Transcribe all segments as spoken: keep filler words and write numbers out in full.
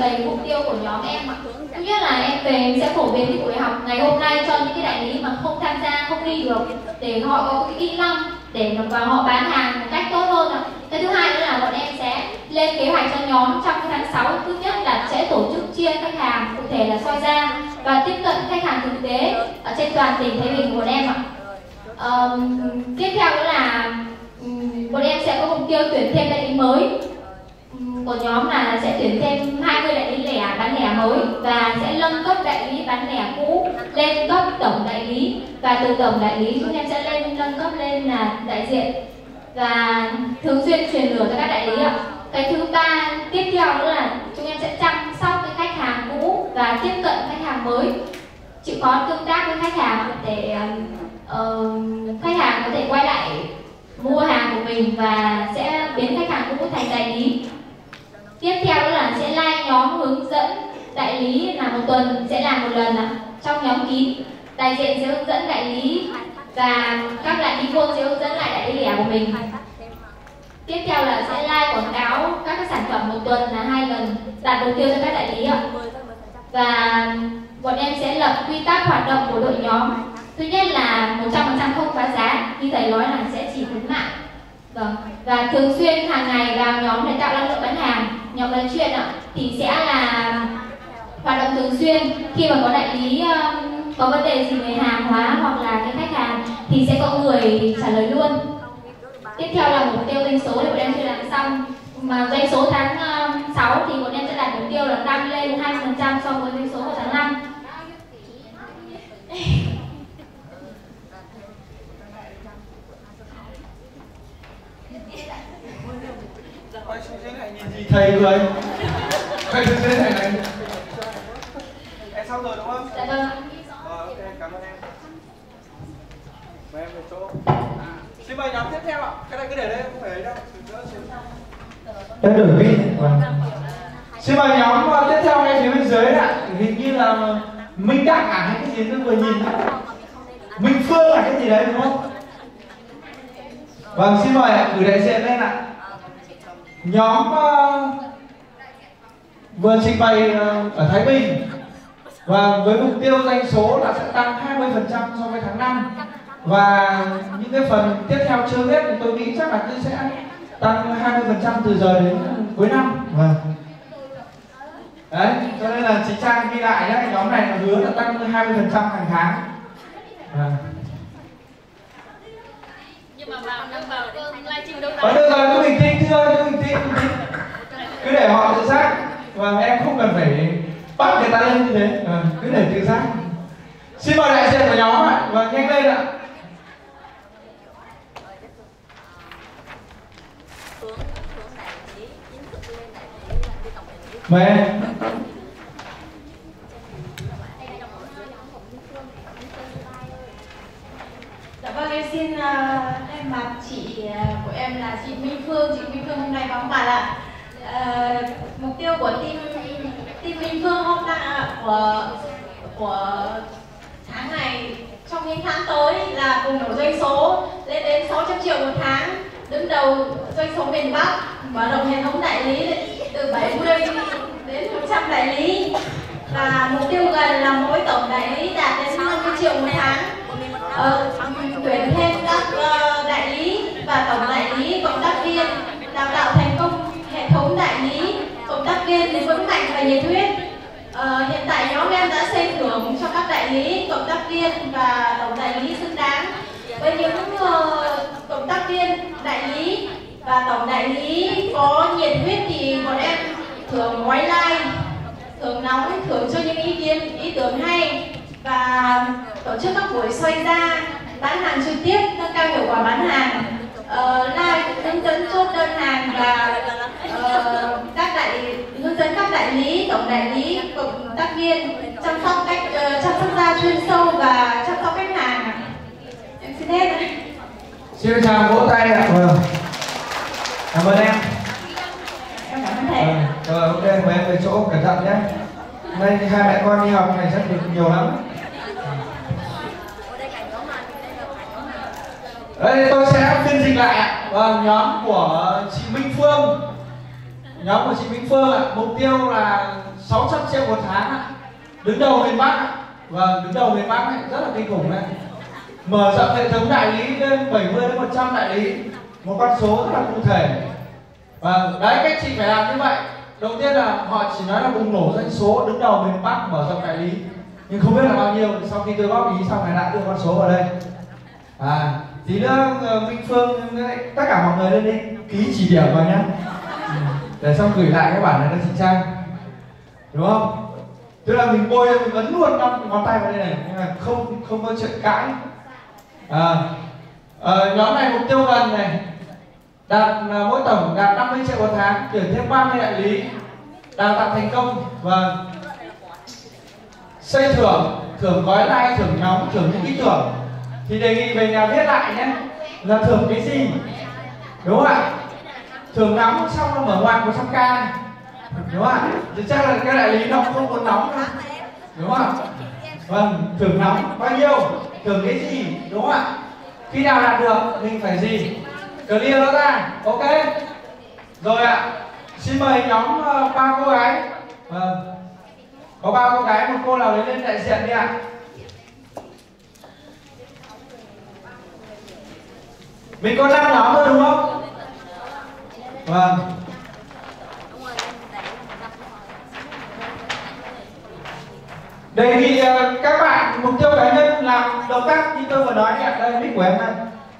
bày mục tiêu của nhóm em ạ. Thứ nhất là em về em sẽ phổ biến cái buổi học ngày hôm nay cho những cái đại lý mà không tham gia, không đi được, để họ có cái kỹ năng để mà và họ bán hàng một cách tốt hơn ạ. Cái thứ hai nữa là bọn em sẽ lên kế hoạch cho nhóm trong cái tháng sáu. Thứ nhất là sẽ tổ chức chia khách hàng cụ thể là soi ra và tiếp cận khách hàng thực tế ở trên toàn tỉnh Thái Bình của bọn em ạ. Um, tiếp theo nữa là um, bọn em sẽ có mục tiêu tuyển thêm đại lý mới. Um, của nhóm là sẽ tuyển thêm hai mươi đại lý lẻ bán lẻ mới và sẽ nâng cấp đại lý bán lẻ cũ lên cấp tổng đại lý, và từ tổng đại lý chúng em sẽ lên nâng cấp lên là đại diện và thường xuyên truyền lửa cho các đại lý ạ. Cái thứ ba tiếp theo nữa là chúng em sẽ chăm sóc cái khách hàng cũ và tiếp cận khách hàng mới, chịu khó tương tác với khách hàng để uh, khách hàng có thể quay lại mua hàng của mình và sẽ biến khách hàng cũ thành đại lý. Tiếp theo nữa là sẽ like nhóm hướng dẫn đại lý là một tuần sẽ làm một lần ạ. Trong nhóm kín, đại diện sẽ hướng dẫn đại lý và các đại lý buôn sẽ hướng dẫn lại đại lý lẻ của mình. Tiếp theo là sẽ like quảng cáo các cái sản phẩm một tuần là hai lần, đạt mục tiêu cho các đại lý ạ. Và bọn em sẽ lập quy tắc hoạt động của đội nhóm. Thứ nhất là một trăm phần trăm không phá giá, như thầy nói là sẽ chỉ khuyến mại. Vâng. Và thường xuyên hàng ngày vào nhóm để tạo năng lượng bán hàng, nhóm nói chuyện ạ, thì sẽ là hoạt động thường xuyên. Khi mà có đại lý um, có vấn đề gì về hàng hóa hoặc là cái khách hàng thì sẽ có người trả lời luôn. Tiếp theo là mục tiêu doanh số thì bọn em chưa làm xong, mà doanh số tháng uh, sáu thì bọn em sẽ đạt mục tiêu là tăng lên hai mươi phần trăm so với doanh số của tháng năm. Thầy cười. Thầy đứng dưới này này. Em xong rồi đúng không? Dạ vâng. Ờ, ok, cảm ơn em. Mời em về chỗ. Xin mời nhóm tiếp theo ạ. Cái này cứ để đây, không phải đấy đâu. Em đổi vị. Xin mời nhóm tiếp theo ngay phía bên dưới ạ. Hình như là Minh Đắc à hay cái gì tôi vừa nhìn. Minh Phương là cái gì đấy đúng không? Vâng, xin mời ạ, gửi đại diện lên ạ. Nhóm uh, vừa trình bày uh, ở Thái Bình và với mục tiêu doanh số là sẽ tăng hai mươi phần trăm so với tháng năm, và những cái phần tiếp theo chưa biết thì tôi nghĩ chắc là cứ sẽ tăng hai mươi phần trăm từ giờ đến cuối năm. Vâng. Đấy, cho nên là chị Trang ghi lại nhé, nhóm này là hứa là tăng hai mươi phần trăm hàng tháng. Vâng. Nhưng mà vào năm vào livestream đâu Ờ, được rồi, cứ bình tĩnh chưa, cứ bình tĩnh, bình tĩnh. Cứ để họ tự giác. Và em không cần phải bắt người ta lên như thế. À, cứ để tự giác. Xin mời đại diện của nhóm ạ. Và nhanh lên ạ. Mời em. Dạ vâng, em xin uh, thay mặt chị uh, của em là chị Minh Phương. Chị Minh Phương hôm nay vắng mặt ạ. Uh, mục tiêu của team team Minh Phương hôm nay uh, của của tháng này trong những tháng tới là bùng nổ doanh số lên đến sáu trăm triệu một tháng, đứng đầu doanh số miền Bắc, mở rộng hệ thống đại lý từ bảy mươi đến một trăm đại lý, và mục tiêu gần là mỗi tổng đại lý đạt đến năm mươi triệu một tháng. Ờ, tuyển thêm các uh, đại lý và tổng đại lý, cộng tác viên, đào tạo thành công hệ thống đại lý, cộng tác viên đến vững mạnh và nhiệt huyết. Ờ, hiện tại nhóm em đã xây thưởng cho các đại lý, cộng tác viên và tổng đại lý xứng đáng. Với những uh, cộng tác viên, đại lý và tổng đại lý có nhiệt huyết thì bọn em thưởng ngoái like, thưởng nóng, thưởng cho những ý kiến, ý tưởng hay, và tổ chức các buổi xoay ra, bán hàng trực tiếp, nâng cao hiệu quả bán hàng, uh, live hướng dẫn chốt đơn hàng, và uh, các đại hướng dẫn các đại lý, tổng đại lý, cộng tác viên chăm sóc cách uh, chăm sóc da chuyên sâu và chăm sóc khách hàng. Em xin hết. Xin chào, vỗ tay ạ. Vâng. Cảm ơn em. Em cảm ơn thầy. Rồi, ok, mời em về chỗ, cẩn thận nhé. Hôm nay hai mẹ con đi học này chắc được nhiều lắm. Đây tôi sẽ phiên dịch lại ạ. Vâng, nhóm của chị Minh Phương nhóm của chị Minh Phương ạ, mục tiêu là sáu trăm triệu một tháng ạ, đứng đầu miền Bắc ạ. Vâng, đứng đầu miền Bắc ấy, rất là kinh khủng đấy. Mở rộng hệ thống đại lý lên bảy mươi đến một trăm đại lý, một con số rất là cụ thể. Và đấy, cách chị phải làm như vậy. Đầu tiên là họ chỉ nói là bùng nổ doanh số, đứng đầu miền Bắc, mở rộng đại lý, nhưng không biết là bao nhiêu. Sau khi tôi góp ý xong này đã đưa con số vào đây. À, tí nữa Minh Phương, tất cả mọi người lên đi ký chỉ điểm vào nhá, để xong gửi lại cái bản này cho chị Trang, đúng không? Tức là mình bôi mình ấn luôn năm ngón tay vào đây này, nhưng mà không không có chuyện cãi. À, à, nhóm này mục tiêu gần này, đạt mỗi tổng đạt năm mươi triệu một tháng, tuyển thêm ba mươi đại lý, đào tạo thành công và xây thưởng, thưởng gói like, thưởng nhóm, thưởng những ý tưởng. Thì đề nghị về nhà viết lại nhé, là thưởng cái gì, đúng không ạ? Thưởng nóng xong nó mở ngoặc một trăm k, đúng không ạ? Thì chắc là cái đại lý nó không muốn nóng đâu, đúng không ạ? Vâng, thưởng nóng bao nhiêu, thưởng cái gì, đúng không ạ? Khi nào đạt được mình phải gì, clear nó ra, ok? Rồi ạ, xin mời nhóm uh, ba cô gái. Vâng, có ba cô gái, một cô nào đấy lên đại diện đi ạ. Mình có năm nhóm thôi đúng không? Vâng. Đề nghị các bạn mục tiêu cá nhân làm động tác như tôi vừa nói ạ. Đây mic của em đây.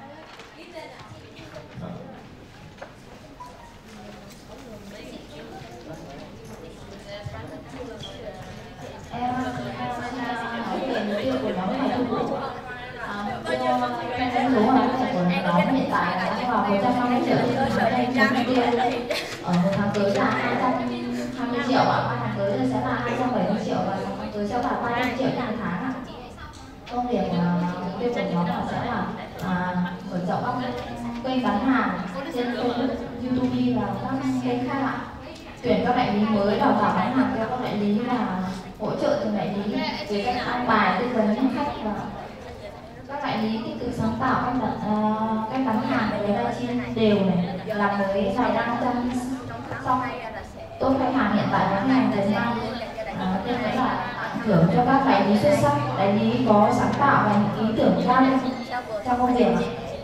Em hỏi về mục tiêu của nhóm này thôi. Mục tiêu em đúng là của nhóm hiện tại là vào một trăm năm mươi triệu, nhưng mà mục tiêu ở một tháng tới là hai trăm hai mươi triệu ạ, ba tháng tới sẽ là hai trăm bảy mươi triệu và một tháng tới sẽ là ba trăm triệu một tháng ạ. Công việc mục tiêu của nhóm là sẽ là à, mở rộng các kênh bán hàng trên Facebook, YouTube và các kênh khác ạ. Tuyển các đại lý mới, đào tạo bán hàng cho các đại lý và hỗ trợ từng đại lý về cách an bài, tư vấn cho khách và các đại lý tích cực sáng tạo cách đặt uh, cách bán hàng để livestream đều này, làm mới bài đăng trang xong tốt khách hàng hiện tại bán hàng thời gian. Tiếp nữa là thưởng cho các đại lý xuất sắc, đại lý có sáng tạo và những ý tưởng cao trong công việc.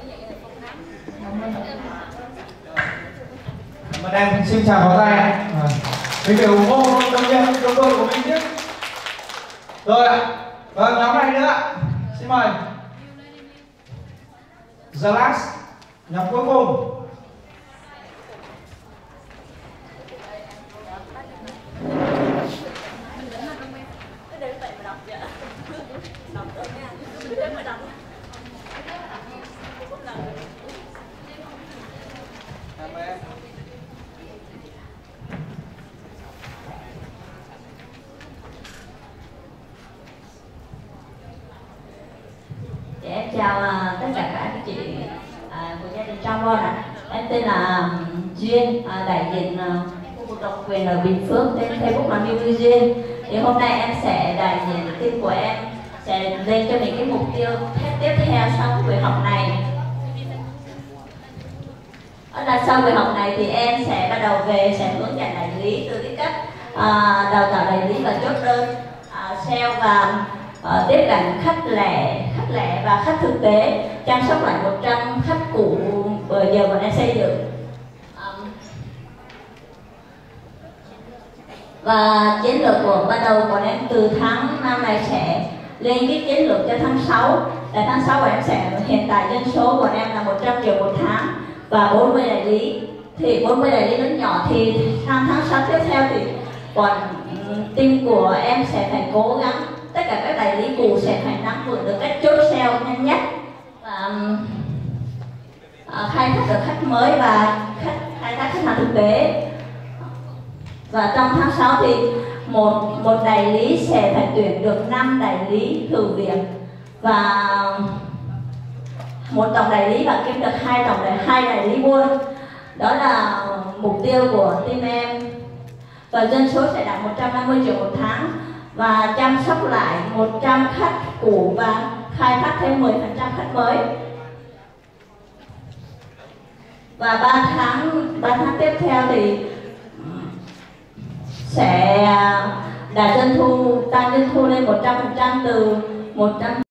Mà em xin chào pháo tay ạ. À, mình phải ủng hộ đồng nghiệp đồng đội của mình chứ. Rồi ạ. Vâng, nhóm này nữa ạ. Xin mời. The last, nhóm cuối cùng. Em chào uh, tất cả các anh chị uh, của gia đình Trong Bon ạ. Em tên là um, Duyên, uh, đại diện uh, khu vực độc quyền ở Bình Phước, tên Facebook là Miu Duyên. Thì hôm nay em sẽ đại diện team của em sẽ lên cho mình cái mục tiêu tiếp theo sau buổi học này. Đó là sau buổi học này thì em sẽ bắt đầu về sẽ hướng dẫn đại lý từ cái cách uh, đào tạo đại lý và chốt đơn, uh, sale và uh, tiếp cận khách lẻ, khách lẻ và khách thực tế, chăm sóc lại một trăm khách cũ vừa giờ bọn em xây dựng. Um, và chiến lược của ban đầu bọn em từ tháng năm này sẽ lên cái chiến lược cho tháng sáu. Tại tháng sáu bọn em sẽ hiện tại dân số bọn em là một trăm triệu một tháng và bốn mươi đại lý. Thì bốn mươi đại lý lớn nhỏ thì sang tháng sáu tiếp theo thì còn team của em sẽ phải cố gắng tất cả các đại lý cũ sẽ phải nắm vững được cách chốt sale nhanh nhất và uh, khai thác được khách mới và khách khai thác khách hàng thực tế. Và trong tháng sáu thì một một đại lý sẽ phải tuyển được năm đại lý thử việc và một tổng đại lý và kiếm được hai tổng đại hai đại lý buôn. Đó là mục tiêu của team em. Và dân số sẽ đạt một trăm năm mươi triệu một tháng và chăm sóc lại một trăm khách cũ và khai thác thêm mười phần trăm khách mới. Và ba tháng ba tháng tiếp theo thì sẽ đạt doanh thu, tăng doanh thu lên một trăm phần trăm từ một trăm